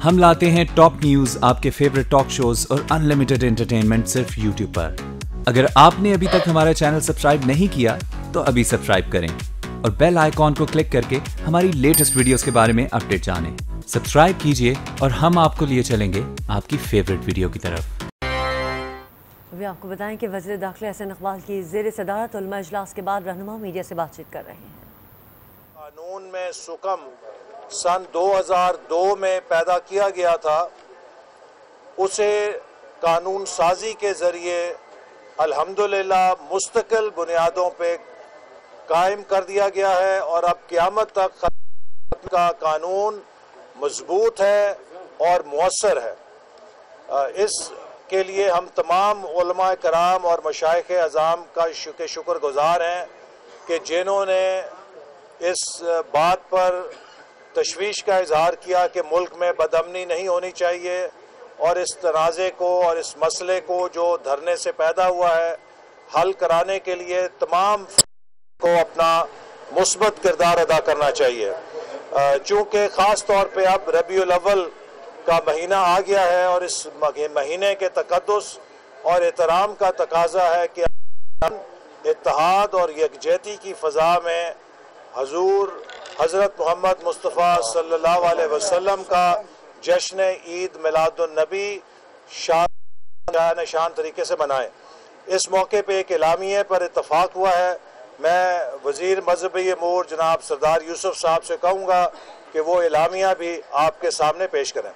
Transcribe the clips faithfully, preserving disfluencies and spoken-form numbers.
हम लाते हैं टॉप न्यूज, आपके फेवरेट टॉक शोज और अनलिमिटेड एंटरटेनमेंट सिर्फ यूट्यूब पर। अगर आपने अभी तक हमारा चैनल सब्सक्राइब नहीं किया तो अभी सब्सक्राइब करें और बेल आइकॉन को क्लिक करके हमारी लेटेस्ट वीडियोस के बारे में अपडेट जानें। सब्सक्राइब कीजिए और हम आपको लिए चलेंगे आपकी फेवरेट वीडियो की तरफ। अभी आपको बताएं कि वज़ीर दाखिला हसन इकबाल की ज़ेर सदारत उलमा इजलास के बाद रहनुमा मीडिया से बातचीत कर रहे हैं। कानून में सुकम सन दो हज़ार दो में पैदा किया गया था, उसे कानून साजी के ज़रिए अल्हम्दुलिल्लाह मुस्तकिल बुनियादों पे कायम कर दिया गया है और अब क़यामत तक का कानून मजबूत है और मुअस्सर है। इस के लिए हम तमाम उलमा कराम और मशाइख अज़ाम का शुक्र शुक्रगुज़ार हैं कि जिन्होंने इस बात पर तशवीश का इजहार किया कि मुल्क में बदअमनी नहीं होनी चाहिए और इस तनाज़े को और इस मसले को जो धरने से पैदा हुआ है हल कराने के लिए तमाम को अपना मुस्बत किरदार अदा करना चाहिए। चूँकि ख़ास तौर पे अब रबीउल अव्वल का महीना आ गया है और इस महीने के तक़द्दुस और एहतराम का तकाजा है कि इत्तेहाद और यकजहती की फ़ज़ा में हजूर हज़रत मोहम्मद मुस्तफ़ा सल्लल्लाहु अलैहि वसल्लम का जश्न ईद मिलादुन नबी शान शान तरीके से मनाएं। इस मौके पे एक एलामिये पर इत्तफाक हुआ है। मैं वज़ीर मज़हबी अमूर जनाब सरदार यूसुफ साहब से कहूँगा कि वो एलामिया भी आपके सामने पेश करें।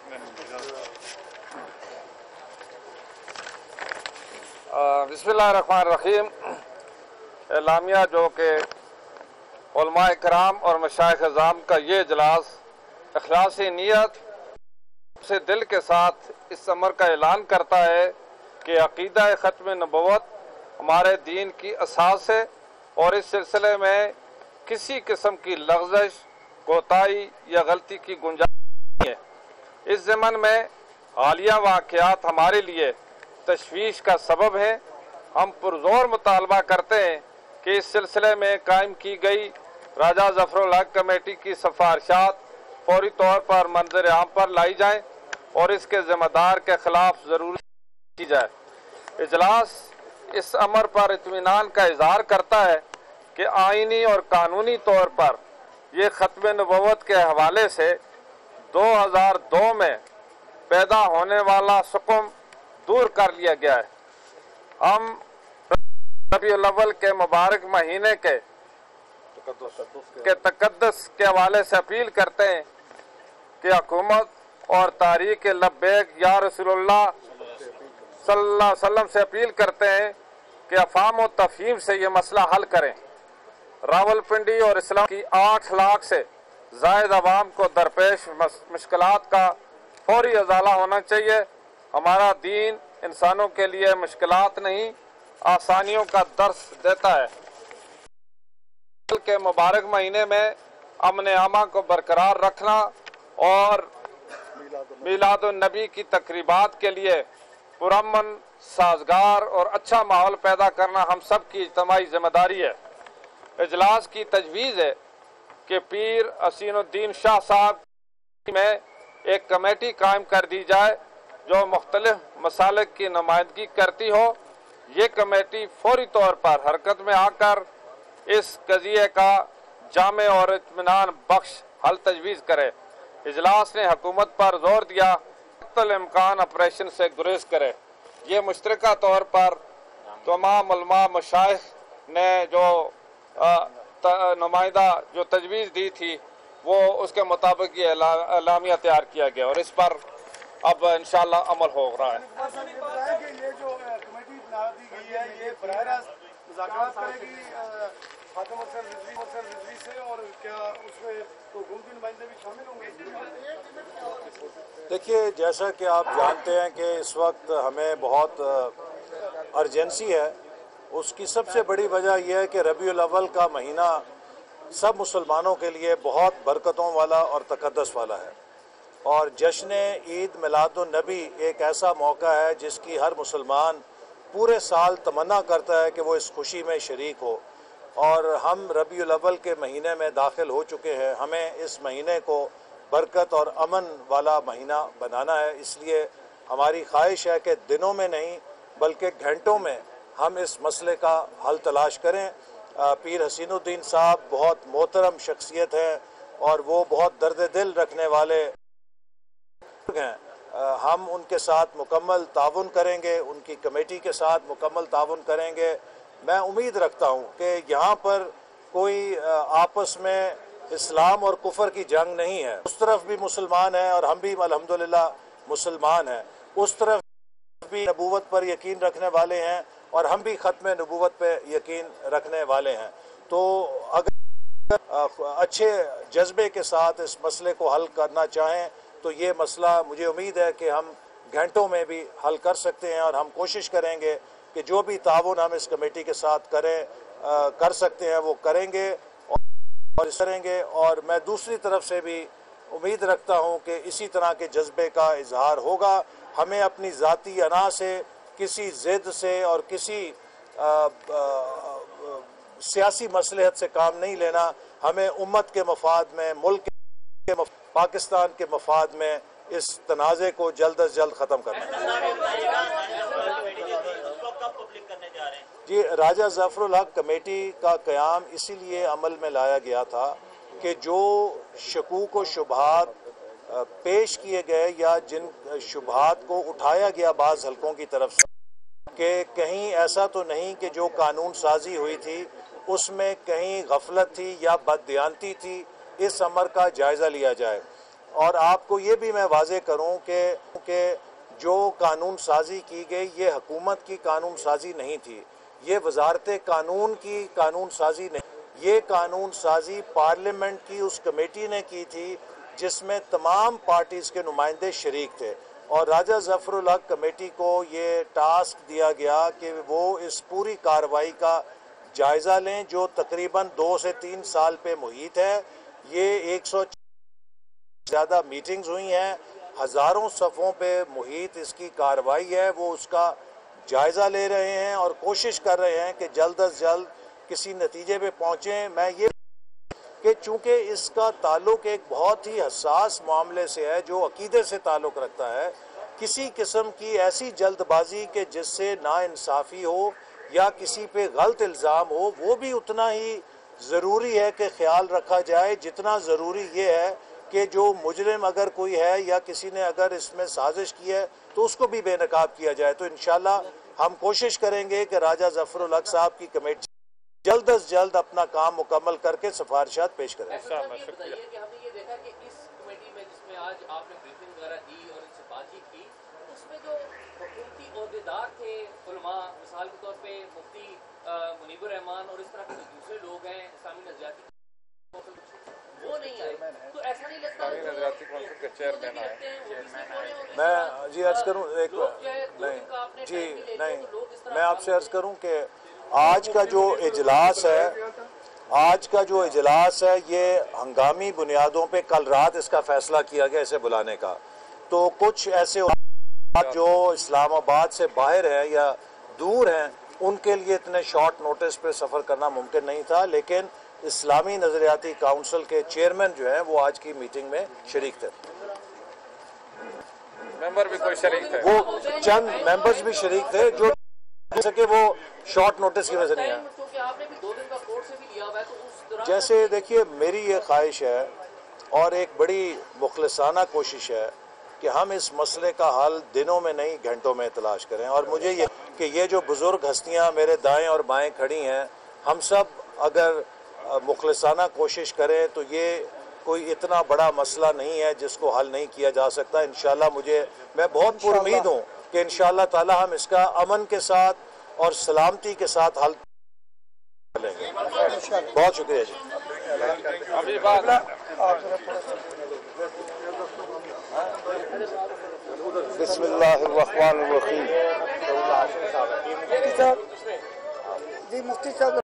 बिस्मिल्लाहिर्रहमानिर्रहीम। एलामिया जो कि उलमाए कराम और मशाइख अज़ाम का ये इजलास इखलासी नियत से दिल के साथ इस अमर का ऐलान करता है कि अक़ीदा ख़त्म नबुव्वत हमारे दीन की असास है और इस सिलसिले में किसी किस्म की लग़ज़श, कोताही या गलती की गुंजाइश नहीं है। इस ज़मन में हालिया वाक़यात हमारे लिए तशवीश का सबब है। हम पुरज़ोर मुतालबा करते हैं कि इस सिलसिले में कायम की गई राजा ज़फ़रुल हक़ कमेटी की सिफ़ारिशात फौरी तौर पर मंज़र आम पर लाई जाएँ और इसके ज़िम्मेदार के ख़िलाफ़ ज़रूरी की जाए। इजलास इस अमर पर इत्मीनान का इज़हार करता है कि आइनी और कानूनी तौर पर ये ख़त्म नबुव्वत के हवाले से दो हज़ार दो में पैदा होने वाला सुकुम दूर कर लिया गया है। हम रबीउल अव्वल के मुबारक महीने के के तक़द्दुस के हवाले से अपील करते हैं कि हुकूमत और तारीख़ लब्बैक या रसूलुल्लाह सल्लल्लाहु अलैहि वसल्लम से अपील करते हैं कि अफ़ाम व तफ़हीम से ये मसला हल करें। रावलपिंडी और इस्लाम की आठ लाख से ज़ायद अवाम को दरपेश मुश्किलात का फौरी अज़ाला होना चाहिए। हमारा दीन इंसानों के लिए मुश्किलात नहीं, आसानियों का दर्स देता है। के मुबारक महीने में अमन आमा को बरकरार रखना और मिलादुन नबी की तकरीबात के लिए पुरअमन, साजगार और अच्छा माहौल पैदा करना हम सब की इज्तिमाई जिम्मेदारी है। इजलास की तजवीज़ है कि पीर हसीनुद्दीन शाह साहब में एक कमेटी कायम कर दी जाए जो मुख्तलिफ मसालिक की नुमाइंदगी करती हो। ये कमेटी फौरी तौर पर हरकत में आकर इस कज़िये का जामे और इत्मीनान बख्श हल तजवीज़ करे। इजलास ने हुकूमत पर जोर दिया इम्कान ऑपरेशन से गुरेज करे। ये मुश्तरका तौर पर तमाम उलमा मशाइख ने जो नुमाइंदा जो तजवीज़ दी थी वो उसके मुताबिक ये एलामिया तैयार किया गया और इस पर अब इंशाअल्लाह अमल हो रहा है। ये जो कमेटी बना दी गई है ये बराह रास्त मुज़ाकरात करेगी खातम हुसैन रिजवी से और क्या उसमें तो हुकूमती नुमाइंदे भी शामिल होंगे? देखिए, जैसा कि आप जानते हैं कि इस वक्त हमें बहुत अर्जेंसी है। उसकी सबसे बड़ी वजह यह है कि रबीउल अव्वल का महीना सब मुसलमानों के लिए बहुत बरकतों वाला और तक़द्दुस वाला है और जश्न ईद मिलादुन नबी एक ऐसा मौका है जिसकी हर मुसलमान पूरे साल तमन्ना करता है कि वो इस खुशी में शरीक हो। और हम रबीउल अव्वल के महीने में दाखिल हो चुके हैं। हमें इस महीने को برکت اور امن والا مہینہ بنانا ہے. اس لیے ہماری خواہش ہے کہ دنوں میں نہیں بلکہ گھنٹوں میں ہم اس مسئلے کا حل تلاش کریں. پیر حسین الدین صاحب بہت محترم شخصیت ہے اور وہ بہت درد دل رکھنے والے ہیں. ہم ان کے ساتھ مکمل تعاون کریں گے، ان کی کمیٹی کے ساتھ مکمل تعاون کریں گے. میں امید رکھتا ہوں کہ یہاں پر کوئی آپس میں اسلام اور کفر کی جنگ نہیں ہے. اس طرف بھی مسلمان ہیں اور ہم بھی الحمدللہ مسلمان ہیں، اس طرف بھی نبوت پر یقین رکھنے والے ہیں اور ہم بھی ختم نبوت پہ یقین رکھنے والے ہیں. تو اگر اچھے جذبے کے ساتھ اس مسئلے کو حل کرنا چاہیں تو یہ مسئلہ مجھے امید ہے کہ ہم گھنٹوں میں بھی حل کر سکتے ہیں، اور ہم کوشش کریں گے کہ جو بھی تعاون ہم اس کمیٹی کے ساتھ کریں کر سکتے ہیں وہ کریں گے اور کریں گے. اور میں دوسری طرف سے بھی امید رکھتا ہوں کہ اسی طرح کے جذبے کا اظہار ہوگا. ہمیں اپنی ذاتی انا سے، کسی ضد سے اور کسی آ, آ, سیاسی مصلحت سے کام نہیں لینا. ہمیں امت کے مفاد میں، ملک کے مفاد، پاکستان کے مفاد میں اس تنازع کو جلد از جلد ختم کرنا ہے. جی، راجہ ظفر الحق کمیٹی کا قیام اسی لیے عمل میں لایا گیا تھا کہ جو شکوک و شبہات پیش کیے گئے یا جن شبہات کو اٹھایا گیا بعض حلقوں کی طرف سے کہ کہیں ایسا تو نہیں کہ جو قانون سازی ہوئی تھی اس میں کہیں غفلت تھی یا بددیانتی تھی، اس امر کا جائزہ لیا جائے. اور آپ کو یہ بھی میں واضح کروں کہ کہ جو قانون سازی کی گئی یہ حکومت کی قانون سازی نہیں تھی، یہ وزارت قانون کی قانون سازی نہیں، یہ قانون سازی پارلیمنٹ کی اس کمیٹی نے کی تھی جس میں تمام پارٹیز کے نمائندے شریک تھے. اور راجہ ظفر الحق کمیٹی کو یہ ٹاسک دیا گیا کہ وہ اس پوری کارروائی کا جائزہ لیں جو تقریباً دو سے تین سال پہ محیط ہے. یہ ایک سو زیادہ میٹنگز ہوئی ہیں، ہزاروں صفوں پہ محیط اس کی کارروائی ہے. وہ اس کا جائزہ لے رہے ہیں اور کوشش کر رہے ہیں کہ جلد از جلد کسی نتیجے پہ پہنچیں. میں یہ کہ چونکہ اس کا تعلق ایک بہت ہی حساس معاملے سے ہے جو عقیدے سے تعلق رکھتا ہے، کسی قسم کی ایسی جلد بازی کہ جس سے ناانصافی ہو یا کسی پہ غلط الزام ہو، وہ بھی اتنا ہی ضروری ہے کہ خیال رکھا جائے جتنا ضروری یہ ہے کہ جو مجرم اگر کوئی ہے یا کسی نے اگر اس میں سازش کی ہے تو اس کو بھی بے نقاب کیا جائے. تو انشاءاللہ ہم کوشش کریں گے کہ راجہ ظفر الحق صاحب کی کمیٹی جلد از جلد اپنا کام مکمل کر کے سفارشات پیش کریں. ہم نے یہ دیکھا کہ اس کمیٹی میں جس میں آج آپ نے بریفنگ وغیرہ دی اور ان سے بات چیت کی، اس میں جو حکومتی عہدیدار تھے، علماء، مثال کے طور پہ مفتی منیب الرحمان اور اس طرح کے دوسرے لوگ ہیں اسلامی نظریاتی، وہ نہیں آئے. تو ایسا نہیں لگتا میں جی عرض کروں ایک نہیں جی نہیں میں آپ سے عرض کروں کہ آج کا جو اجلاس ہے آج کا جو اجلاس ہے یہ ہنگامی بنیادوں پہ کل رات اس کا فیصلہ کیا گیا اسے بلانے کا. تو کچھ ایسے جو اسلام آباد سے باہر ہیں یا دور ہیں ان کے لیے اتنے شارٹ نوٹس پہ سفر کرنا ممکن نہیں تھا، لیکن اسلامی نظریاتی کاؤنسل کے چیئرمین جو ہیں وہ آج کی میٹنگ میں شریک تھے. ممبر بھی کوئی شریک تھے، وہ چند ممبرز بھی شریک تھے جو سکے وہ شارٹ نوٹس کی وجہ سے نہیں آئے. جیسے دیکھیے میری یہ خواہش ہے اور ایک بڑی مخلصانہ کوشش ہے کہ ہم اس مسئلے کا حل دنوں میں نہیں گھنٹوں میں تلاش کریں. اور مجھے یہ کہ یہ جو بزرگ ہستیاں میرے دائیں اور بائیں کھڑی ہیں، ہم سب اگر مخلصانہ کوشش کریں تو یہ کوئی اتنا بڑا مسئلہ نہیں ہے جس کو حل نہیں کیا جا سکتا. انشاءاللہ مجھے میں بہت پر امید ہوں کہ انشاءاللہ تعالی ہم اس کا امن کے ساتھ اور سلامتی کے ساتھ حل کریں گے. بہت شکریہ جی. ابھی بات بسم اللہ الرحمن الرحیم. جی مفتی صاحب